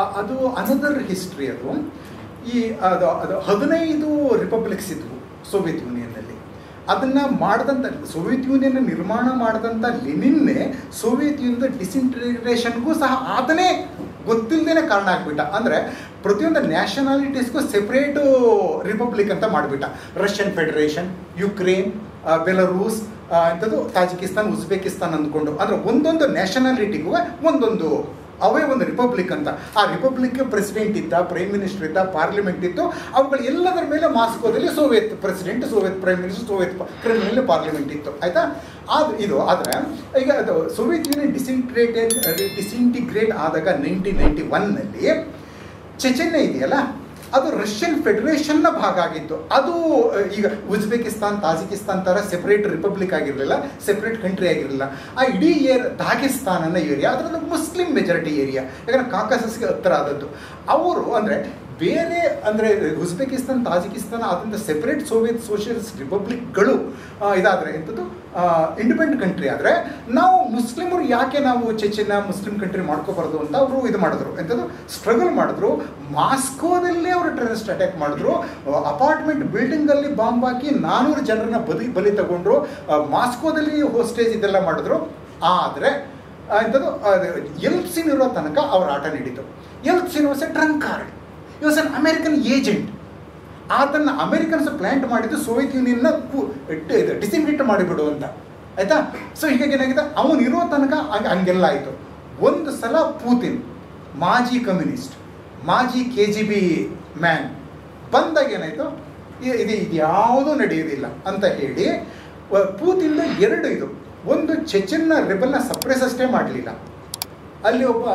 ಅದು another history. ಅದು ಈ ಅದು 15 ರಿಪಬ್ಲಿಕ್ಸ್ ಇದ್ವು ಸೋವಿಯತ್ ಯೂನಿಯನ್ನಲ್ಲಿ. ಅದನ್ನು ಮಾಡಿದಂಥ ಸೋವಿಯತ್ ಯೂನಿಯನ್ ನಿರ್ಮಾಣ ಮಾಡಿದಂಥ ಲೆನಿನ್ನೇ ಸೋವಿಯತ್ ಯೂನಿಯನ್ ಡಿಸಿಂಟಿಗ್ರೇಷನ್ಗೂ ಸಹ ಅದನ್ನೇ ಗೊತ್ತಿಲ್ಲದೇ ಕಾರಣ ಆಗಿಬಿಟ್ಟ. ಅಂದರೆ ಪ್ರತಿಯೊಂದು ನ್ಯಾಷನಾಲಿಟೀಸ್ಗೂ ಸೆಪ್ರೇಟು ರಿಪಬ್ಲಿಕ್ ಅಂತ ಮಾಡಿಬಿಟ್ಟ. ರಷ್ಯನ್ ಫೆಡರೇಷನ್, ಯುಕ್ರೇನ್, ಬೆಲರೂಸ್, ಅಂಥದ್ದು ತಾಜಿಕಿಸ್ತಾನ್, ಉಜ್ಬೇಕಿಸ್ತಾನ್ ಅಂದ್ಕೊಂಡು, ಅಂದರೆ ಒಂದೊಂದು ನ್ಯಾಷನಾಲಿಟಿಗೂ ಒಂದೊಂದು ಅವೇ ಒಂದು ರಿಪಬ್ಲಿಕ್ ಅಂತ. ಆ ರಿಪಬ್ಲಿಕ್ಗೆ ಪ್ರೆಸಿಡೆಂಟ್ ಇದ್ದ, ಪ್ರೈಮ್ ಮಿನಿಸ್ಟರ್ ಇದ್ದ, ಪಾರ್ಲಿಮೆಂಟ್ ಇತ್ತು. ಅವುಗಳು ಎಲ್ಲದರ ಮೇಲೆ ಮಾಸ್ಕೋದಲ್ಲಿ Soviet president, Soviet prime minister, Soviet criminal parliament ಇತ್ತು. ಆಯಿತಾ? ಇದು ಆದರೆ ಈಗ ಅದು ಸೋವಿಯತ್ ಯೂನಿಯನ್ ಡಿಸಿಂಟಿಗ್ರೇಟ್ ಆದಾಗ 1991ನಲ್ಲಿ ಚೆಚೆನ್ಯ ಇದೆಯಲ್ಲ, ಅದು ರಷ್ಯನ್ ಫೆಡರೇಷನ್ನ ಭಾಗ ಆಗಿತ್ತು. ಅದು ಈಗ ಉಜ್ಬೇಕಿಸ್ತಾನ್, ತಾಜಿಕಿಸ್ತಾನ್ ಥರ ಸೆಪ್ರೇಟ್ ರಿಪಬ್ಲಿಕ್ ಆಗಿರಲಿಲ್ಲ, ಸೆಪ್ರೇಟ್ ಕಂಟ್ರಿ ಆಗಿರಲಿಲ್ಲ. ಆ ಇಡೀ ದಾಗಿಸ್ತಾನ್ ಅನ್ನೋ ಏರಿಯಾ ಅದರದ್ದು ಮುಸ್ಲಿಂ ಮೆಜಾರಿಟಿ ಏರಿಯಾ, ಯಾಕಂದರೆ ಕಾಕಸಸ್ಗೆ ಹತ್ತಿರ ಆದದ್ದು. ಅವರು ಅಂದರೆ ಬೇರೆ ಅಂದರೆ ಉಜ್ಬೇಕಿಸ್ತಾನ್, ತಾಜಿಕಿಸ್ತಾನ ಆದಂಥ ಸೆಪ್ರೇಟ್ ಸೋವಿಯತ್ ಸೋಷಿಯಲಿಸ್ಟ್ ರಿಪಬ್ಲಿಕ್ಗಳು ಇದಾದರೆ ಎಂಥದ್ದು ಇಂಡಿಪೆಂಡೆಂಟ್ ಕಂಟ್ರಿ ಆದರೆ, ನಾವು ಮುಸ್ಲಿಮರು ಯಾಕೆ ನಾವು ಚೆಚೆನ್ಯ ಮುಸ್ಲಿಂ ಕಂಟ್ರಿ ಮಾಡ್ಕೋಬಾರ್ದು ಅಂತ ಅವರು ಇದು ಮಾಡಿದ್ರು. ಎಂಥದ್ದು ಸ್ಟ್ರಗಲ್ ಮಾಡಿದ್ರು. ಮಾಸ್ಕೋದಲ್ಲಿ ಅವರು ಟೆರರಿಸ್ಟ್ ಅಟ್ಯಾಕ್ ಮಾಡಿದ್ರು. ಅಪಾರ್ಟ್ಮೆಂಟ್ ಬಿಲ್ಡಿಂಗಲ್ಲಿ ಬಾಂಬ್ ಹಾಕಿ 400 ಜನರನ್ನ ಬಲಿ ತಗೊಂಡ್ರು. ಮಾಸ್ಕೋದಲ್ಲಿ ಹೋಸ್ಟೇಜ್ ಇದೆಲ್ಲ ಮಾಡಿದ್ರು. ಆದರೆ ಎಂಥದ್ದು ಎಲ್ಸಿನ್ ಇರೋ ತನಕ ಅವ್ರ ಆಟ ನಡೀತು. ಎಲ್ಸಿನ್ ವಾಸ್ ಎ ಡ್ರಂಕಾರ್ಡ್, ಈ ವಾಸ್ ಅನ್ ಅಮೆರಿಕನ್ ಏಜೆಂಟ್. ಅದನ್ನು ಅಮೆರಿಕನ್ಸ್ ಪ್ಲ್ಯಾಂಟ್ ಮಾಡಿದ್ದು ಸೋವಿಯತ್ ಯೂನಿಯನ್ನ ಡಿಸಿಂಗ್ರೇಟ್ ಮಾಡಿಬಿಡು ಅಂತ. ಆಯಿತಾ? ಸೊ ಹೀಗಾಗಿ ಏನಾಗಿದೆ, ಅವನು ಇರೋ ತನಕ ಹಂಗೆಲ್ಲ ಆಯಿತು. ಒಂದು ಸಲ ಪೂತಿನ್, ಮಾಜಿ ಕಮ್ಯುನಿಸ್ಟ್, ಮಾಜಿ KGB ಮ್ಯಾನ್ ಬಂದಾಗ ಏನಾಯಿತು, ಇದು ಯಾವುದೂ ನಡೆಯೋದಿಲ್ಲ ಅಂತ ಹೇಳಿ ಪೂತಿನ್ 2 ಇದು. ಒಂದು ಚೆಚೆನ್ನ ರೆಬಲ್ನ ಸಪ್ರೆಸ್ ಅಷ್ಟೇ ಮಾಡಲಿಲ್ಲ, ಅಲ್ಲಿ ಒಬ್ಬ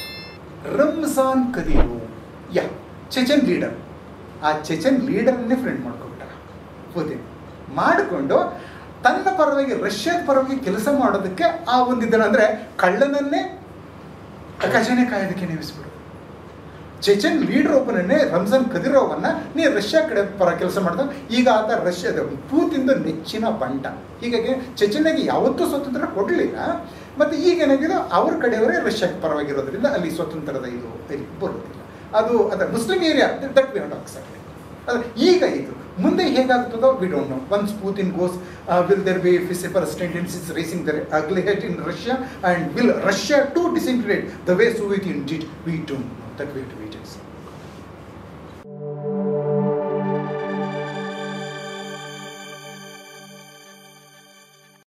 ರಂಜಾನ್ ಕದೀರು ಚೆಚೆನ್ ಲೀಡರ್, ಆ ಚೆಚೆನ್ ಲೀಡರನ್ನೇ ಫ್ರೆಂಡ್ ಮಾಡ್ಕೊಂಡ್ಬಿಟ್ಟ ಪೂತಿನ್. ಮಾಡಿಕೊಂಡು ತನ್ನ ಪರವಾಗಿ ರಷ್ಯಾದ ಪರವಾಗಿ ಕೆಲಸ ಮಾಡೋದಕ್ಕೆ ಆ ಒಂದಿದ್ದನ್ನು, ಅಂದರೆ ಕಳ್ಳನನ್ನೇ ಖಜಾನೆ ಕಾಯೋದಕ್ಕೆ ನೇಮಿಸ್ಬಿಡು. ಚೆಚೆನ್ ಲೀಡರ್ ಒಬ್ಬನನ್ನೇ, ರಂಜಾನ್ ಕದಿರೋವನ್ನ ನೀ ರಷ್ಯಾ ಕಡೆ ಪರ ಕೆಲಸ ಮಾಡ್ದ. ಈಗ ಆತ ರಷ್ಯಾದ ಪೂತಿಂದ ನೆಚ್ಚಿನ ಬಂಟ. ಹೀಗಾಗಿ ಚೆಚೆನ್ಯಾಗೆ ಯಾವತ್ತೂ ಸ್ವಾತಂತ್ರ್ಯ ಕೊಡಲಿಲ್ಲ. ಮತ್ತು ಈಗ ಏನಾಗಿದೆ, ಅವ್ರ ಕಡೆಯವರೇ ರಷ್ಯಾಕ್ಕೆ ಪರವಾಗಿರೋದ್ರಿಂದ ಅಲ್ಲಿ ಸ್ವತಂತ್ರದ ಇದು ಬರೋದಿಲ್ಲ. ಅದು Muslim area that we have to accept. ಅದು ಈಗ ಇದು ಮುಂದೆ ಹೇಗಾಗ್ತದೋ we don't know. Once Putin goes, will there be vociferous tendencies raising their ugly head in Russia, and will Russia too disintegrate the way Soviet Union did? We don't know. That we have to wait and see.